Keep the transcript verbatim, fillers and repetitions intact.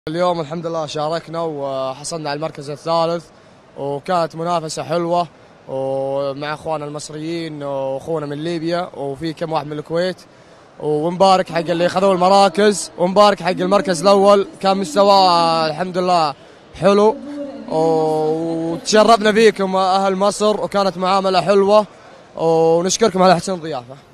اليوم الحمد لله شاركنا وحصلنا على المركز الثالث، وكانت منافسة حلوة ومع اخواننا المصريين واخونا من ليبيا وفي كم واحد من الكويت، ونبارك حق اللي اخذوا المراكز ونبارك حق المركز الاول. كان مستواه الحمد لله حلو وتشرفنا فيكم اهل مصر، وكانت معاملة حلوة ونشكركم على حسن الضيافة.